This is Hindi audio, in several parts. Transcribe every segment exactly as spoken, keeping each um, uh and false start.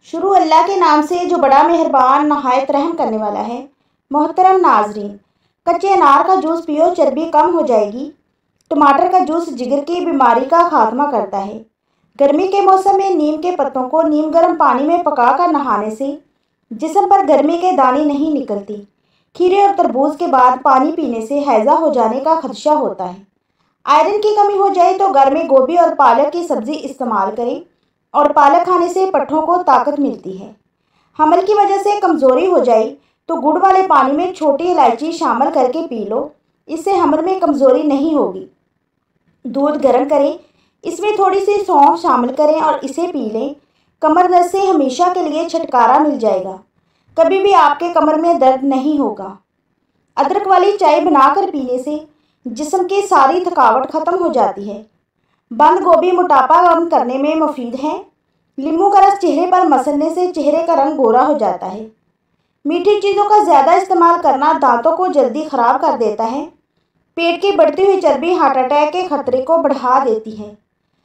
शुरू अल्लाह के नाम से जो बड़ा मेहरबान नहायत रहम करने वाला है। मोहतरम नाजरीन, कच्चे अनार का जूस पियो, चर्बी कम हो जाएगी। टमाटर का जूस जिगर की बीमारी का खात्मा करता है। गर्मी के मौसम में नीम के पत्तों को नीम गर्म पानी में पकाकर नहाने से जिस्म पर गर्मी के दाने नहीं निकलती। खीरे और तरबूज के बाद पानी पीने से हैजा हो जाने का खदशा होता है। आयरन की कमी हो जाए तो घर में गोभी और पालक की सब्ज़ी इस्तेमाल करें और पालक खाने से पट्ठों को ताकत मिलती है। हमल की वजह से कमज़ोरी हो जाए तो गुड़ वाले पानी में छोटी इलायची शामिल करके पी लो, इससे हमल में कमज़ोरी नहीं होगी। दूध गर्म करें, इसमें थोड़ी सी सौंफ शामिल करें और इसे पी लें। कमर दर्द से हमेशा के लिए छुटकारा मिल जाएगा, कभी भी आपके कमर में दर्द नहीं होगा। अदरक वाली चाय बनाकर पीने से जिस्म की सारी थकावट ख़त्म हो जाती है। बंद गोभी मोटापा कम करने में मुफीद है। नींबू का रस चेहरे पर मसलने से चेहरे का रंग गोरा हो जाता है। मीठी चीज़ों का ज़्यादा इस्तेमाल करना दांतों को जल्दी ख़राब कर देता है। पेट की बढ़ती हुई चर्बी हार्ट अटैक के खतरे को बढ़ा देती है।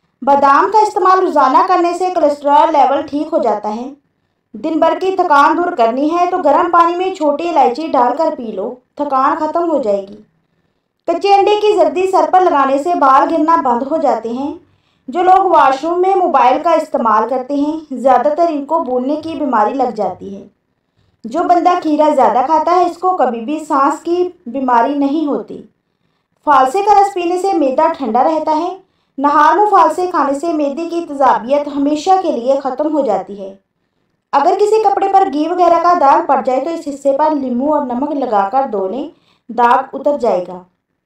बादाम का इस्तेमाल रोज़ाना करने से कोलेस्ट्रॉल लेवल ठीक हो जाता है। दिन भर की थकान दूर करनी है तो गर्म पानी में छोटी इलायची डालकर पी लो, थकान ख़त्म हो जाएगी। कच्चे अंडे की जर्दी सर पर लगाने से बाल गिरना बंद हो जाते हैं। जो लोग वॉशरूम में मोबाइल का इस्तेमाल करते हैं, ज़्यादातर इनको भूलने की बीमारी लग जाती है। जो बंदा खीरा ज़्यादा खाता है, इसको कभी भी सांस की बीमारी नहीं होती। फालसे का रस पीने से मैदा ठंडा रहता है। नहार मुँह फालसे खाने से मैदे की तेजाबियत हमेशा के लिए ख़त्म हो जाती है। अगर किसी कपड़े पर घी वगैरह का दाग पड़ जाए तो इस हिस्से पर नींबू और नमक लगाकर धो लें, दाग उतर जाएगा।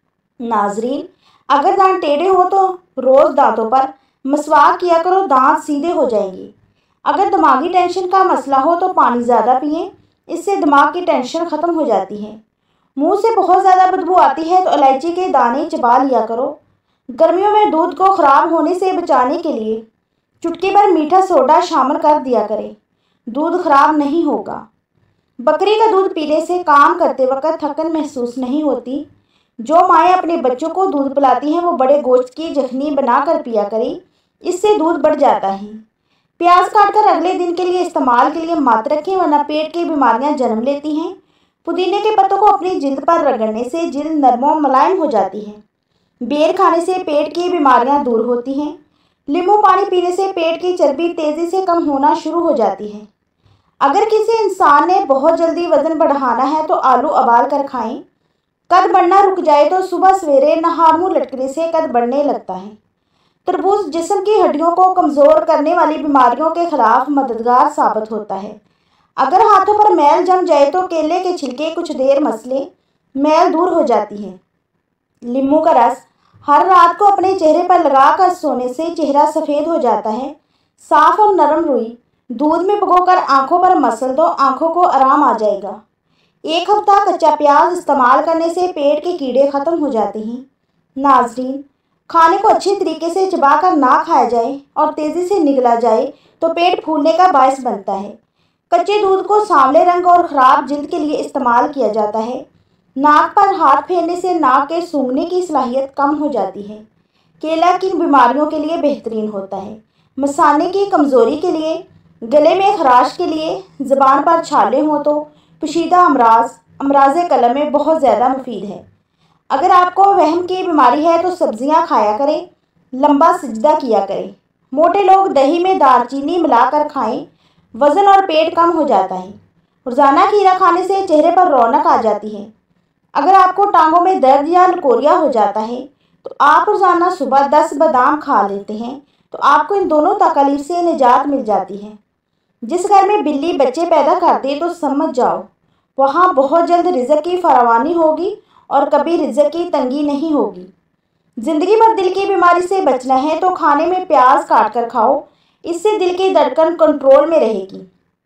नाजरीन, अगर दांत टेढ़े हो तो रोज़ दांतों पर मसवाक किया करो, दांत सीधे हो जाएंगे। अगर दिमागी टेंशन का मसला हो तो पानी ज़्यादा पिएं, इससे दिमाग की टेंशन ख़त्म हो जाती है। मुंह से बहुत ज़्यादा बदबू आती है तो इलायची के दाने चबा लिया करो। गर्मियों में दूध को ख़राब होने से बचाने के लिए चुटकी भर मीठा सोडा शामिल कर दिया करें, दूध ख़राब नहीं होगा। बकरी का दूध पीने से काम करते वक्त थकन महसूस नहीं होती। जो माएँ अपने बच्चों को दूध पिलाती हैं वो बड़े गोश्त की जखनी बनाकर पिया करें, इससे दूध बढ़ जाता है। प्याज काटकर अगले दिन के लिए इस्तेमाल के लिए मत रखें, वरना पेट की बीमारियां जन्म लेती हैं। पुदीने के पत्तों को अपनी जिल्द पर रगड़ने से जिल्द नरम और मुलायम हो जाती है। बेर खाने से पेट की बीमारियां दूर होती हैं। नींबू पानी पीने से पेट की चर्बी तेज़ी से कम होना शुरू हो जाती है। अगर किसी इंसान ने बहुत जल्दी वज़न बढ़ाना है तो आलू उबाल कर खाएं। कद बढ़ना रुक जाए तो सुबह सवेरे नहा मुँह लटकने से कद बढ़ने लगता है। तरबूज जिस्म की हड्डियों को कमज़ोर करने वाली बीमारियों के खिलाफ मददगार साबित होता है। अगर हाथों पर मैल जम जाए तो केले के छिलके कुछ देर मसले, मैल दूर हो जाती है। नींबू का रस हर रात को अपने चेहरे पर लगाकर सोने से चेहरा सफ़ेद हो जाता है। साफ़ और नरम रुई दूध में भिगोकर आँखों पर मसल दो, आँखों को आराम आ जाएगा। एक हफ्ता कच्चा प्याज इस्तेमाल करने से पेट के कीड़े ख़त्म हो जाते हैं। नाजरीन, खाने को अच्छे तरीके से चबाकर ना खाया जाए और तेज़ी से निगला जाए तो पेट फूलने का बायस बनता है। कच्चे दूध को सांवले रंग और ख़राब जिल्द के लिए इस्तेमाल किया जाता है। नाक पर हाथ फेरने से नाक के सूंघने की सलाहियत कम हो जाती है। केला किन बीमारियों के लिए बेहतरीन होता है? मसाने की कमज़ोरी के लिए, गले में खराश के लिए, ज़बान पर छाले हों तो पोशीदा अमराज अमराज कलम में बहुत ज़्यादा मुफीद है। अगर आपको वहम की बीमारी है तो सब्ज़ियां खाया करें, लंबा सजदा किया करें। मोटे लोग दही में दालचीनी मिलाकर खाएं, वज़न और पेट कम हो जाता है। रोज़ाना खीरा खाने से चेहरे पर रौनक आ जाती है। अगर आपको टांगों में दर्द या लकोरिया हो जाता है तो आप रोज़ाना सुबह दस बादाम खा लेते हैं तो आपको इन दोनों तकलीफ से निजात मिल जाती है। जिस घर में बिल्ली बच्चे पैदा कर दे तो समझ जाओ वहाँ बहुत जल्द रिज़्क़ की फरावानी होगी और कभी रिज़्क़ की तंगी नहीं होगी। ज़िंदगी भर दिल की बीमारी से बचना है तो खाने में प्याज काट कर खाओ, इससे दिल की धड़कन कंट्रोल में रहेगी।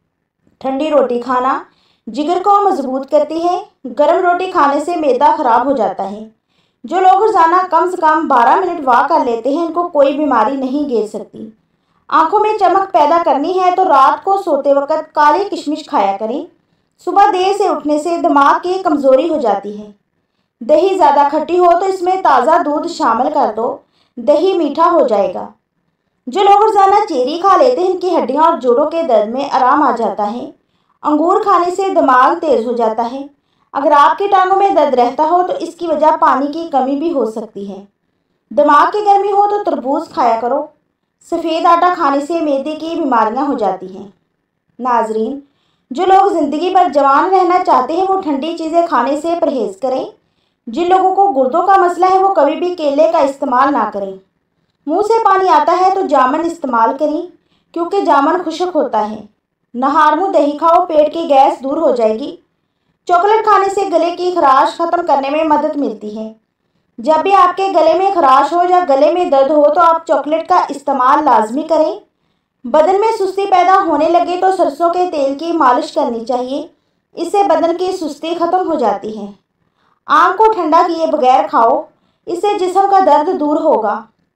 ठंडी रोटी खाना जिगर को मजबूत करती है। गर्म रोटी खाने से मैदा ख़राब हो जाता है। जो लोग रोज़ाना कम से कम बारह मिनट वॉक कर लेते हैं, इनको कोई बीमारी नहीं घेर सकती। आँखों में चमक पैदा करनी है तो रात को सोते वक्त काली किशमिश खाया करें। सुबह देर से उठने से दिमाग की कमज़ोरी हो जाती है। दही ज़्यादा खट्टी हो तो इसमें ताज़ा दूध शामिल कर दो, दही मीठा हो जाएगा। जो लोग रोजाना चेरी खा लेते हैं इनकी हड्डियां और जोड़ों के दर्द में आराम आ जाता है। अंगूर खाने से दिमाग तेज हो जाता है। अगर आपकी टांगों में दर्द रहता हो तो इसकी वजह पानी की कमी भी हो सकती है। दिमाग की गर्मी हो तो तरबूज खाया करो। सफ़ेद आटा खाने से मैदे की बीमारियां हो जाती हैं। नाजरीन, जो लोग ज़िंदगी भर जवान रहना चाहते हैं वो ठंडी चीज़ें खाने से परहेज़ करें। जिन लोगों को गुर्दों का मसला है वो कभी भी केले का इस्तेमाल ना करें। मुंह से पानी आता है तो जामुन इस्तेमाल करें, क्योंकि जामुन खुश्क होता है। नहार मुँह दही खाओ, पेट की गैस दूर हो जाएगी। चॉकलेट खाने से गले की खराश खत्म करने में मदद मिलती है। जब भी आपके गले में खराश हो या गले में दर्द हो तो आप चॉकलेट का इस्तेमाल लाजमी करें। बदन में सुस्ती पैदा होने लगे तो सरसों के तेल की मालिश करनी चाहिए। इससे बदन की सुस्ती खत्म हो जाती है। आम को ठंडा किए बगैर खाओ, इससे जिस्म का दर्द दूर होगा।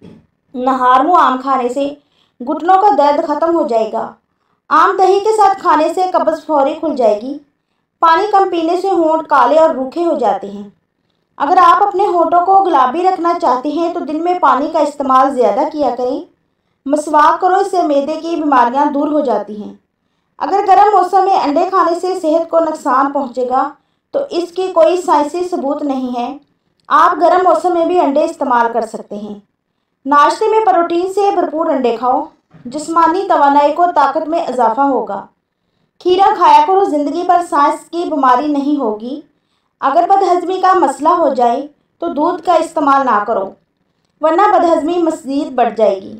नहार मुँह आम खाने से घुटनों का दर्द खत्म हो जाएगा। आम दही के साथ खाने से कब्ज़ फौरी खुल जाएगी। पानी कम पीने से होंठ काले और रूखे हो जाते हैं। अगर आप अपने होठों को गुलाबी रखना चाहते हैं तो दिन में पानी का इस्तेमाल ज़्यादा किया करें। मसवाक करो, इससे मैदे की बीमारियां दूर हो जाती हैं। अगर गर्म मौसम में अंडे खाने से सेहत को नुकसान पहुंचेगा तो इसकी कोई साइंसी सबूत नहीं है। आप गर्म मौसम में भी अंडे इस्तेमाल कर सकते हैं। नाश्ते में प्रोटीन से भरपूर अंडे खाओ, जिस्मानी तवानाई को ताकत में इजाफा होगा। खीरा खाया करो, ज़िंदगी भर सांस की बीमारी नहीं होगी। अगर बदहज़मी का मसला हो जाए तो दूध का इस्तेमाल ना करो, वरना बदहज़मी मज़ीद बढ़ जाएगी।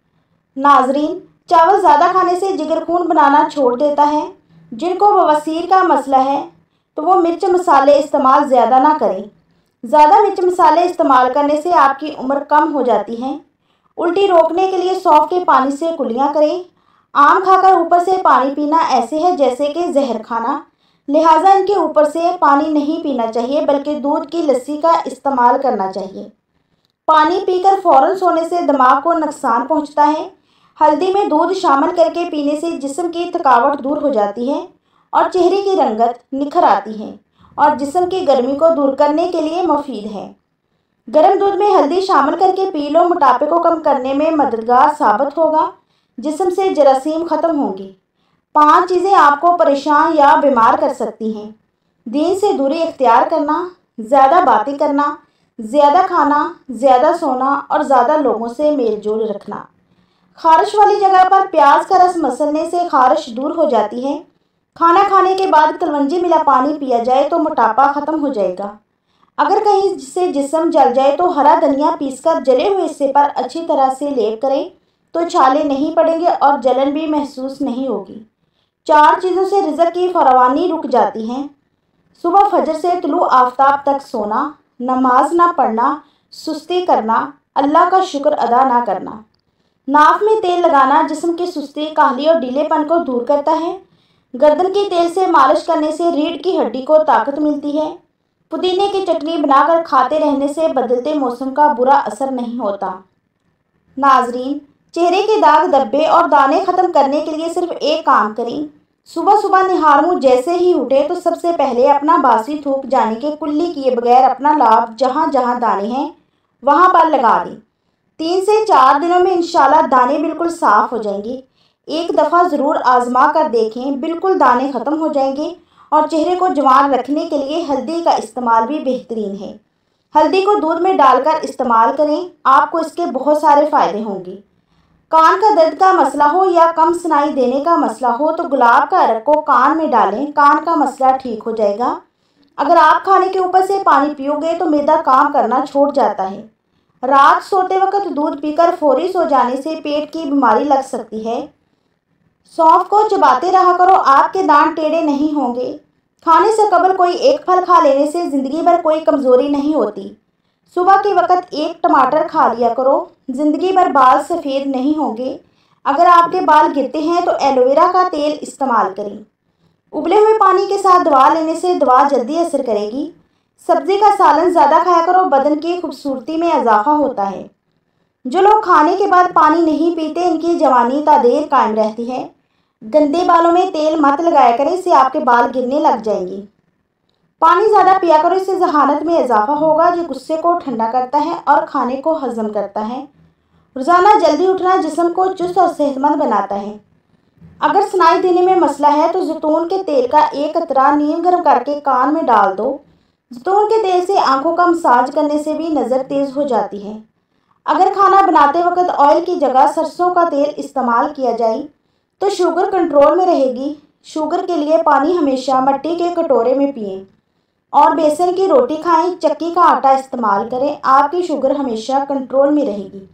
नाजरीन, चावल ज़्यादा खाने से जिगर खून बनाना छोड़ देता है। जिनको बवासीर का मसला है तो वो मिर्च मसाले इस्तेमाल ज़्यादा ना करें। ज़्यादा मिर्च मसाले इस्तेमाल करने से आपकी उम्र कम हो जाती है। उल्टी रोकने के लिए सौंफ के पानी से कुल्लियाँ करें। आम खाकर ऊपर से पानी पीना ऐसे है जैसे कि जहर खाना, लिहाजा इनके ऊपर से पानी नहीं पीना चाहिए बल्कि दूध की लस्सी का इस्तेमाल करना चाहिए। पानी पीकर फ़ौरन सोने से दिमाग को नुकसान पहुंचता है। हल्दी में दूध शामिल करके पीने से जिस्म की थकावट दूर हो जाती है और चेहरे की रंगत निखर आती है और जिस्म की गर्मी को दूर करने के लिए मुफीद है। गर्म दूध में हल्दी शामिल करके पी लो, मोटापे को कम करने में मददगार साबित होगा। जिस्म से जरासीम खत्म होंगे। पांच चीज़ें आपको परेशान या बीमार कर सकती हैं। दीन से दूरी इख्तियार करना, ज़्यादा बातें करना, ज़्यादा खाना, ज़्यादा सोना और ज़्यादा लोगों से मेल जोल रखना। खारिश वाली जगह पर प्याज का रस मसलने से खारिश दूर हो जाती है। खाना खाने के बाद कलवंजी मिला पानी पिया जाए तो मोटापा ख़त्म हो जाएगा। अगर कहीं से जिस्म जल जाए तो हरा धनिया पीसकर जले हुए हिस्से पर अच्छी तरह से लेप करें तो छाले नहीं पड़ेंगे और जलन भी महसूस नहीं होगी। चार चीज़ों से रिज़्क की फरावानी रुक जाती है। सुबह फजर से तुलू आफ्ताब तक सोना, नमाज ना पढ़ना, सुस्ती करना, अल्लाह का शुक्र अदा ना करना। नाक में तेल लगाना जिस्म की सुस्ती, काहली और ढीलेपन को दूर करता है। गर्दन की तेल से मालिश करने से रीढ़ की हड्डी को ताकत मिलती है। पुदीने की चटनी बनाकर खाते रहने से बदलते मौसम का बुरा असर नहीं होता। नाजरीन, चेहरे के दाग, धब्बे और दाने ख़त्म करने के लिए सिर्फ एक काम करें। सुबह सुबह निहार मुँह जैसे ही उठे तो सबसे पहले अपना बासी थूक जाने के कुल्ली किए बगैर अपना लाभ जहाँ जहाँ दाने हैं वहाँ पर लगा दें। तीन से चार दिनों में इंशाल्लाह दाने बिल्कुल साफ़ हो जाएंगे। एक दफ़ा ज़रूर आजमा कर देखें, बिल्कुल दाने ख़त्म हो जाएंगे। और चेहरे को जवान रखने के लिए हल्दी का इस्तेमाल भी बेहतरीन है। हल्दी को दूध में डालकर इस्तेमाल करें, आपको इसके बहुत सारे फ़ायदे होंगे। कान का दर्द का मसला हो या कम सुनाई देने का मसला हो तो गुलाब का अरक को कान में डालें, कान का मसला ठीक हो जाएगा। अगर आप खाने के ऊपर से पानी पियोगे तो मैदा काम करना छोड़ जाता है। रात सोते वक्त दूध पीकर फौरी सो जाने से पेट की बीमारी लग सकती है। सौंफ को चबाते रहा करो, आपके दांत टेढ़े नहीं होंगे। खाने से कबल कोई एक फल खा लेने से ज़िंदगी भर कोई कमज़ोरी नहीं होती। सुबह के वक्त एक टमाटर खा लिया करो, ज़िंदगी भर बाल सफ़ेद नहीं होंगे। अगर आपके बाल गिरते हैं तो एलोवेरा का तेल इस्तेमाल करें। उबले हुए पानी के साथ दवा लेने से दवा जल्दी असर करेगी। सब्ज़ी का सालन ज़्यादा खाया करो, बदन की खूबसूरती में इजाफा होता है। जो लोग खाने के बाद पानी नहीं पीते इनकी जवानी तादेर कायम रहती है। गंदे बालों में तेल मत लगाया करें, इससे आपके बाल गिरने लग जाएंगे। पानी ज़्यादा पिया करो, इससे जहानत में इजाफा होगा जो गुस्से को ठंडा करता है और खाने को हजम करता है। रोज़ाना जल्दी उठना जिस्म को चुस्त और सेहतमंद बनाता है। अगर सुनाई देने में मसला है तो जैतून के तेल का एक कतरा नीम गर्म करके कान में डाल दो। जैतून के तेल से आंखों का मसाज करने से भी नज़र तेज़ हो जाती है। अगर खाना बनाते वक्त ऑयल की जगह सरसों का तेल इस्तेमाल किया जाए तो शुगर कंट्रोल में रहेगी। शुगर के लिए पानी हमेशा मिट्टी के कटोरे में पिएं और बेसन की रोटी खाएं। चक्की का आटा इस्तेमाल करें, आपकी शुगर हमेशा कंट्रोल में रहेगी।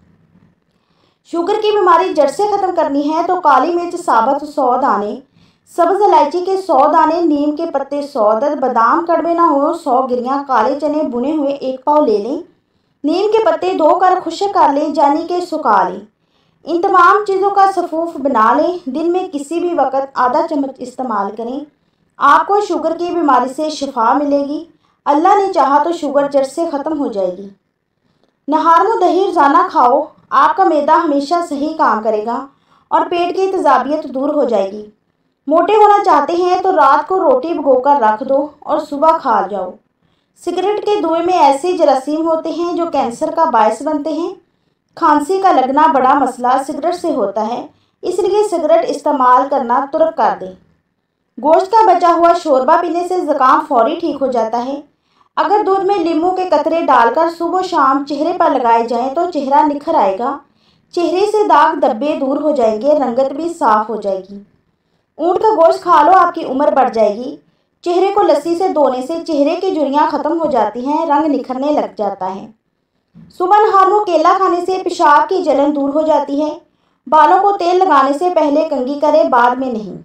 शुगर की बीमारी जड़ से ख़त्म करनी है तो काली मिर्च साबुत सौ दाने, सब्ज़ इलायची के सौ दाने, नीम के पत्ते सौ दर, बादाम कड़वे ना हो सौ गिरियाँ, काले चने भुने हुए एक पाव ले लें। नीम के पत्ते धोकर खुश्क कर लें, यानी कि सुखा लें। इन तमाम चीज़ों का सफ़ूफ बना लें। दिन में किसी भी वक्त आधा चम्मच इस्तेमाल करें, आपको शुगर की बीमारी से शिफा मिलेगी। अल्लाह ने चाहा तो शुगर जड़ से ख़त्म हो जाएगी। नहार मुँह दही रोज़ाना खाओ, आपका मैदा हमेशा सही काम करेगा और पेट की तेज़ाबियत दूर हो जाएगी। मोटे होना चाहते हैं तो रात को रोटी भिगोकर रख दो और सुबह खा जाओ। सिगरेट के धुएं में ऐसे जरासीम होते हैं जो कैंसर का बायस बनते हैं। खांसी का लगना बड़ा मसला सिगरेट से होता है, इसलिए सिगरेट इस्तेमाल करना तुर्क कर दें। गोश्त का बचा हुआ शोरबा पीने से ज़ुकाम फौरी ठीक हो जाता है। अगर दूध में नींबू के कतरे डालकर सुबह शाम चेहरे पर लगाए जाएं तो चेहरा निखर आएगा। चेहरे से दाग धब्बे दूर हो जाएंगे, रंगत भी साफ हो जाएगी। ऊँट का गोश्त खा लो, आपकी उम्र बढ़ जाएगी। चेहरे को लस्सी से धोने से चेहरे की झुर्रियाँ ख़त्म हो जाती हैं, रंग निखरने लग जाता है। सुबह नहार मुँह केला खाने से पेशाब की जलन दूर हो जाती है। बालों को तेल लगाने से पहले कंघी करें, बाद में नहीं।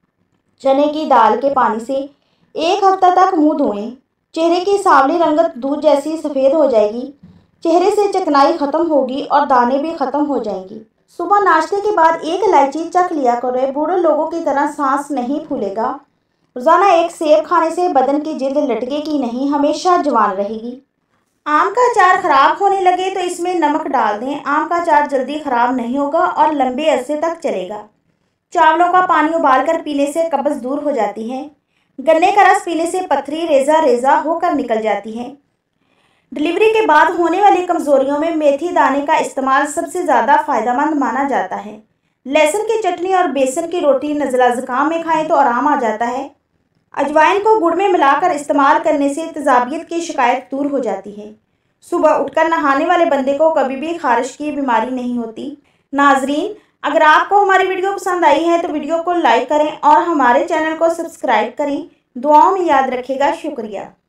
चने की दाल के पानी से एक हफ्ता तक मुंह धोएं। चेहरे की सांवली रंगत दूध जैसी सफ़ेद हो जाएगी। चेहरे से चिकनाई ख़त्म होगी और दाने भी ख़त्म हो जाएंगी। सुबह नाश्ते के बाद एक इलायची चख लिया करें, बूढ़े लोगों की तरह सांस नहीं फूलेगा। रोज़ाना एक सेब खाने से बदन की जिल्द लटकेगी नहीं, हमेशा जवान रहेगी। आम का अचार ख़राब होने लगे तो इसमें नमक डाल दें। आम का अचार जल्दी ख़राब नहीं होगा और लंबे अरसे तक चलेगा। चावलों का पानी उबालकर पीने से कब्ज़ दूर हो जाती है। गन्ने का रस पीने से पथरी रेजा रेजा होकर निकल जाती है। डिलीवरी के बाद होने वाली कमज़ोरियों में मेथी दाने का इस्तेमाल सबसे ज़्यादा फ़ायदेमंद माना जाता है। लहसुन की चटनी और बेसन की रोटी नज़ला ज़ुकाम में खाएं तो आराम आ जाता है। अजवाइन को गुड़ में मिलाकर इस्तेमाल करने से तेज़ाबियत की शिकायत दूर हो जाती है। सुबह उठकर नहाने वाले बंदे को कभी भी खारिश की बीमारी नहीं होती। नाजरीन, अगर आपको हमारी वीडियो पसंद आई है तो वीडियो को लाइक करें और हमारे चैनल को सब्सक्राइब करें। दुआओं में याद रखिएगा। शुक्रिया।